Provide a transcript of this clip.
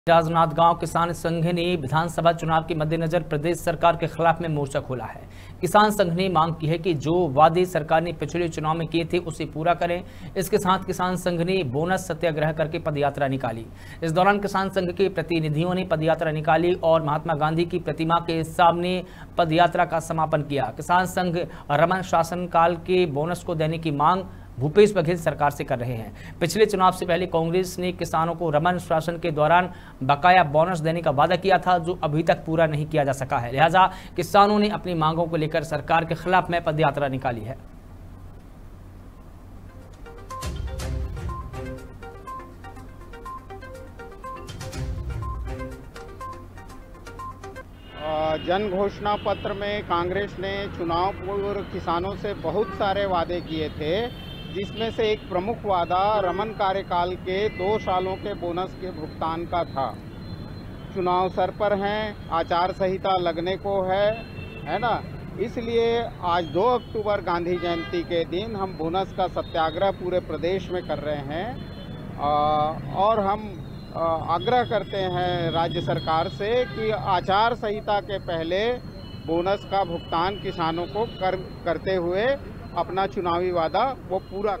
राजनांदगांव किसान संघ ने विधानसभा चुनाव के मद्देनजर प्रदेश सरकार के खिलाफ में मोर्चा खोला है। किसान संघ ने मांग की है कि जो वादे सरकार ने पिछले चुनाव में किए थे उसे पूरा करें। इसके साथ किसान संघ ने बोनस सत्याग्रह करके पदयात्रा निकाली। इस दौरान किसान संघ के प्रतिनिधियों ने पदयात्रा निकाली और महात्मा गांधी की प्रतिमा के सामने पदयात्रा का समापन किया। किसान संघ रमन शासनकाल के बोनस को देने की मांग भूपेश बघेल सरकार से कर रहे हैं। पिछले चुनाव से पहले कांग्रेस ने किसानों को रमन शासन के दौरान बकाया बोनस देने का वादा किया था, जो अभी तक पूरा नहीं किया जा सका है। लिहाजा किसानों ने अपनी मांगों को लेकर सरकार के खिलाफ में पदयात्रा निकाली है। जन घोषणा पत्र में कांग्रेस ने चुनाव पूर्व किसानों से बहुत सारे वादे किए थे, जिसमें से एक प्रमुख वादा रमन कार्यकाल के 2 सालों के बोनस के भुगतान का था। चुनाव सर पर हैं, आचार संहिता लगने को है ना। इसलिए आज 2 अक्टूबर गांधी जयंती के दिन हम बोनस का सत्याग्रह पूरे प्रदेश में कर रहे हैं और हम आग्रह करते हैं राज्य सरकार से कि आचार संहिता के पहले बोनस का भुगतान किसानों को करते हुए अपना चुनावी वादा वो पूरा